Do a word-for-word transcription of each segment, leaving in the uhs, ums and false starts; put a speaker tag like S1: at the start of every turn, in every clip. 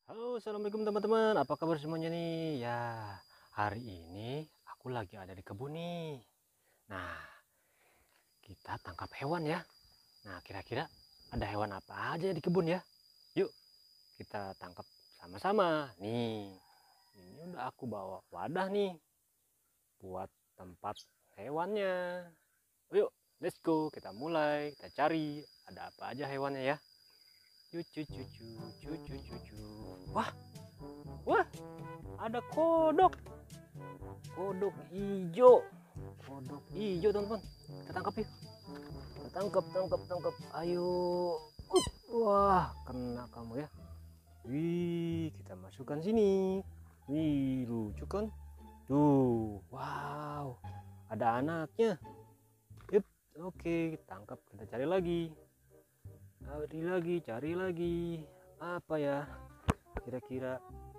S1: Halo, assalamualaikum teman-teman. Apa kabar semuanya nih? Ya, hari ini aku lagi ada di kebun nih. Nah, kita tangkap hewan ya. Nah, kira-kira ada hewan apa aja di kebun ya? Yuk, kita tangkap sama-sama. Nih, ini udah aku bawa wadah nih buat tempat hewannya. Yuk, let's go. Kita mulai. Kita cari ada apa aja hewannya ya. Cucu cucu cucu cucu. Wah, wah, ada kodok. Kodok hijau. Kodok hijau, teman-teman. Kita tangkap yuk. Kita tangkap, tangkap, tangkap. Ayo. Uh, wah, kena kamu ya. Wih, kita masukkan sini. Wih, lucu kan? Tuh, wow. Ada anaknya. Yep, oke, tangkap. Kita cari lagi. Cari lagi, cari lagi. Apa ya? Kira-kira.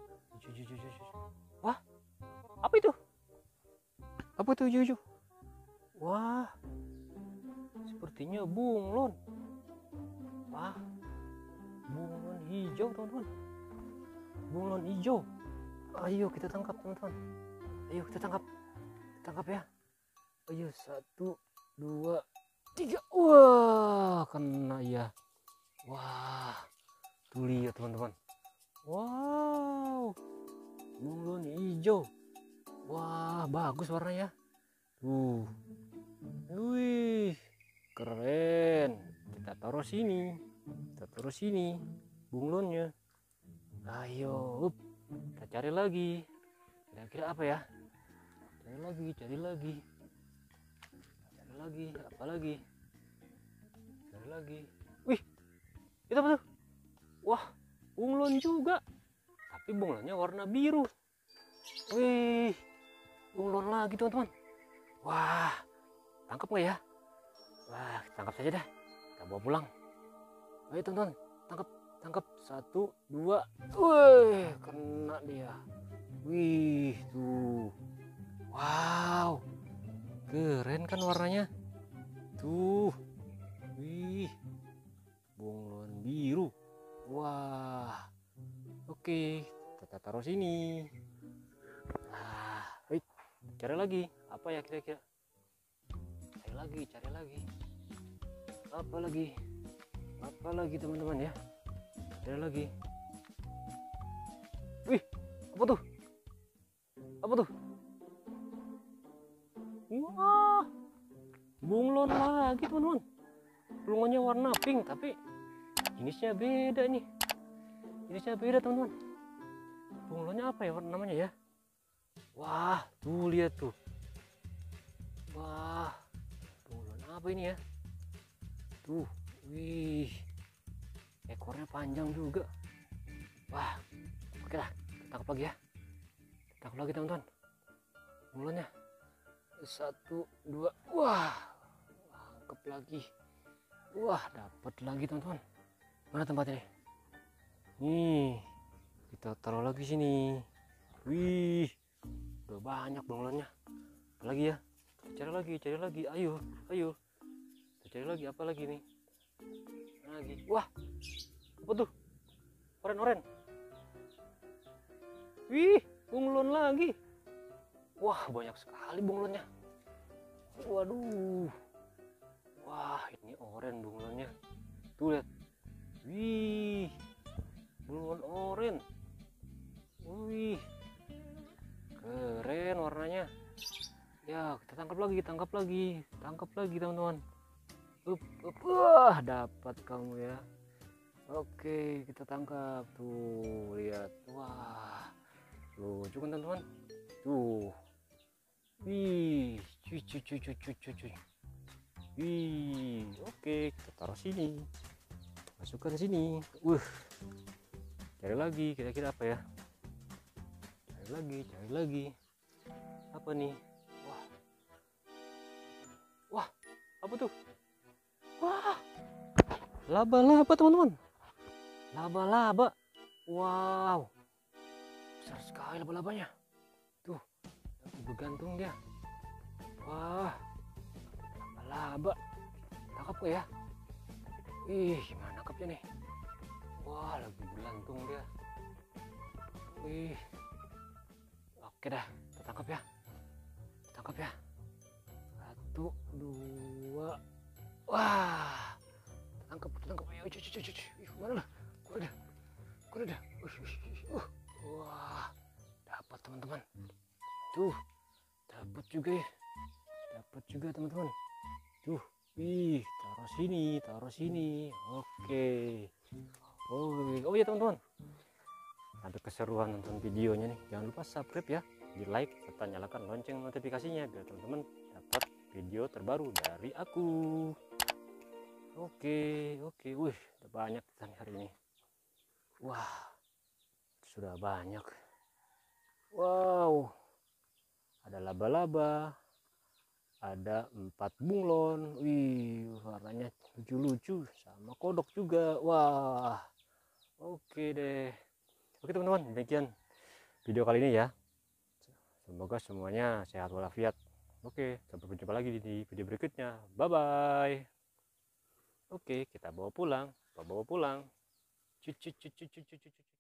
S1: Wah, apa itu? Apa itu Juju? Wah, sepertinya bunglon. Wah, bunglon hijau, teman-teman. Bunglon hijau. Ayo kita tangkap, teman-teman. Ayo kita tangkap. Tangkap ya. Ayo, satu, dua, tiga. Wah, kena ya. Wah, tuh lihat teman-teman. Wow, bunglon hijau. Wah, bagus warnanya. Tuh, wih, keren. Kita taruh sini. Kita taruh sini bunglonnya. Ayo, up. Kita cari lagi. Kira-kira apa ya? Cari lagi, cari lagi. Cari lagi, apa lagi? Cari lagi. Wih, itu apa tuh? Wah, bunglon juga. Tapi bunglonnya warna biru. Wih, bunglon lagi teman-teman. Wah, tangkap nggak ya? Wah, tangkap saja dah. Kita bawa pulang. Ayo teman-teman, tangkap, tangkap. Satu, dua. Wih, kena dia. Wih, tuh. Wow, keren kan warnanya? Tuh, wih, bunglon biru. Wah, oke, kita taruh sini. Nah, wait, cari lagi. Apa ya kira-kira? Cari lagi, cari lagi. Apa lagi? Apa lagi teman-teman ya? Cari lagi. Wih, apa tuh? Apa tuh? Wah, bunglon lagi teman-teman. Bunglonnya warna pink tapi jenisnya beda nih. Jenisnya beda teman-teman. Bunglonnya apa ya namanya ya? Wah, tuh lihat tuh. Wah, bunglon apa ini ya? Tuh, wih, ekornya panjang juga. Wah, oke lah, kita tangkap lagi ya. Kita tangkap lagi teman-teman. Bunglonnya satu, dua, wah, tangkap lagi. Wah, dapat lagi teman-teman. Mana tempatnya nih? Nih, kita taruh lagi sini. Wih, udah banyak bunglonnya. Apa lagi ya? Cari lagi, cari lagi. Ayo, ayo. Kita cari lagi apa lagi nih? Lagi. Wah, apa tuh? Oren-oren. Wih, bunglon lagi. Wah, banyak sekali bunglonnya. Waduh. Wah, ini oren bunglonnya. Tuh lihat. Wih, bunglon oren. Wih, keren warnanya. Ya, kita tangkap lagi, tangkap lagi, tangkap lagi teman-teman. Up, up. Wah, dapat kamu ya. Oke, kita tangkap. Tuh, lihat. Wah, lucu kan teman-teman. Tuh. Wih, cuy, cuy, cuy, cuy, cuy, cuy, cuy. Wih, oke, kita taruh sini. Masukkan sini. Uh, cari lagi, kira-kira apa ya? Cari lagi, cari lagi. Apa nih? Wah, wah, apa tuh? Wah, laba-laba teman-teman. Laba-laba. Wow, besar sekali laba-labanya. Tuh, lagi bergantung dia. Wah, laba-laba. Tangkap gak ya? Ih, gimana nangkapnya nih? Wah, lagi bergantung dia. Wih. Oke dah, kita tangkap ya. Tangkap ya. Satu, dua. Wah. Tangkap, tangkap. Ayo, cuci, cuci, cuci. Ih, mana lah? Kuda dah. Kuda dah. Uh, wah. Dapat teman-teman. Tuh. Dapat juga ya. Dapat juga teman-teman. Tuh. Ih, taruh sini, taruh sini. Oke. Oh, oh ya teman-teman. Sampai keseruan nonton videonya nih, jangan lupa subscribe ya, di like serta nyalakan lonceng notifikasinya biar teman-teman dapat video terbaru dari aku. Oke, oke, wih, udah banyak ikan hari ini. Wah, sudah banyak. Wow, ada laba-laba, ada empat bunglon, wih, warnanya lucu-lucu, sama kodok juga. Wah, oke deh. Oke teman-teman, demikian video kali ini ya. Semoga semuanya sehat walafiat. Oke, sampai berjumpa lagi di video berikutnya. Bye bye. Oke, kita bawa pulang, bawa pulang. Cuci cuci cuci cuci cuci.